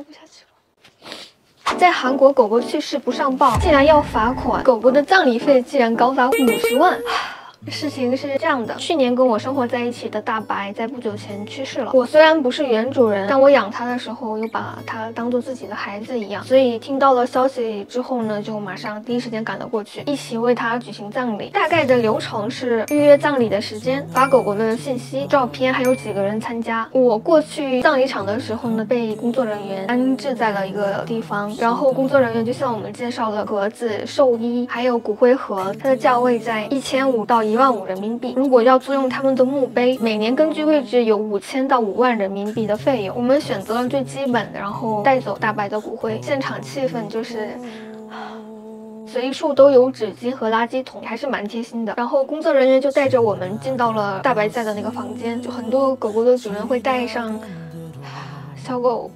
不下去了。在韩国，狗狗去世不上报，竟然要罚款，狗狗的葬礼费竟然高达50万。事情是这样的，去年跟我生活在一起的大白在不久前去世了。我虽然不是原主人，但我养它的时候又把它当做自己的孩子一样，所以听到了消息之后呢，就马上第一时间赶了过去，一起为它举行葬礼。大概的流程是预约葬礼的时间，发狗狗的信息、照片，还有几个人参加。我过去葬礼场的时候呢，被工作人员安置在了一个地方，然后工作人员就向我们介绍了盒子、寿衣还有骨灰盒，它的价位在1500到15000人民币。如果要租用他们的墓碑，每年根据位置有5000到5万人民币的费用。我们选择了最基本的，然后带走大白的骨灰。现场气氛就是随处都有纸巾和垃圾桶，还是蛮贴心的。然后工作人员就带着我们进到了大白在的那个房间，就很多狗狗的主人会带上小狗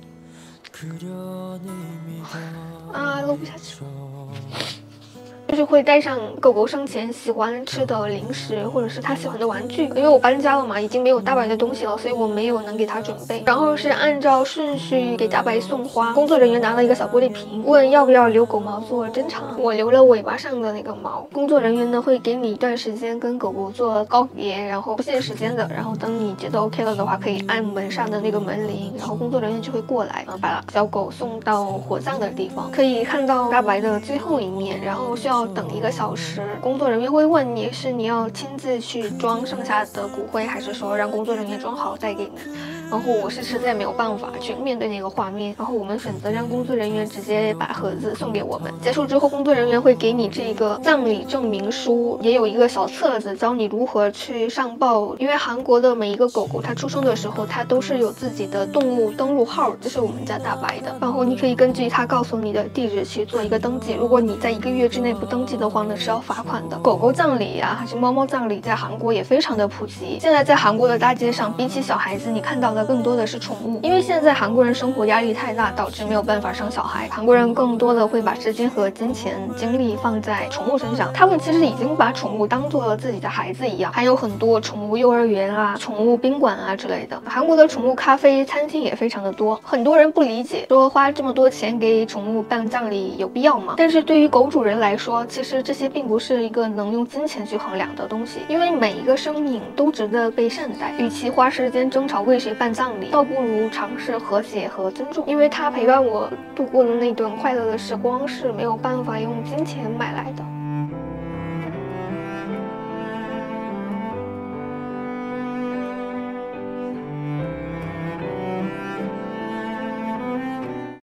录不下去了。就是会带上狗狗生前喜欢吃的零食，或者是它喜欢的玩具。因为我搬家了嘛，已经没有大白的东西了，所以我没有能给它准备。然后是按照顺序给大白送花。工作人员拿了一个小玻璃瓶，问要不要留狗毛做珍藏。我留了尾巴上的那个毛。工作人员呢会给你一段时间跟狗狗做告别，然后不限时间的。然后等你觉得 OK 了的话，可以按门上的那个门铃，然后工作人员就会过来，把小狗送到火葬的地方，可以看到大白的最后一面。然后需要等1个小时，工作人员会问你是你要亲自去装剩下的骨灰，还是说让工作人员装好再给你。然后我是实在没有办法去面对那个画面，然后我们选择让工作人员直接把盒子送给我们。结束之后，工作人员会给你这个葬礼证明书，也有一个小册子教你如何去上报。因为韩国的每一个狗狗它出生的时候，它都是有自己的动物登录号，这是我们家大白的。然后你可以根据它告诉你的地址去做一个登记，如果你在1个月之内不登记的话呢，是要罚款的。狗狗葬礼啊，还是猫猫葬礼，在韩国也非常的普及。现在在韩国的大街上，比起小孩子，你看到的更多的是宠物。因为现在韩国人生活压力太大，导致没有办法生小孩，韩国人更多的会把时间和金钱、精力放在宠物身上。他们其实已经把宠物当做了自己的孩子一样，还有很多宠物幼儿园啊、宠物宾馆啊之类的。韩国的宠物咖啡餐厅也非常的多。很多人不理解，说花这么多钱给宠物办葬礼有必要吗？但是对于狗主人来说，其实这些并不是一个能用金钱去衡量的东西，因为每一个生命都值得被善待。与其花时间争吵为谁办葬礼，倒不如尝试和解和尊重。因为它陪伴我度过的那段快乐的时光是没有办法用金钱买来的。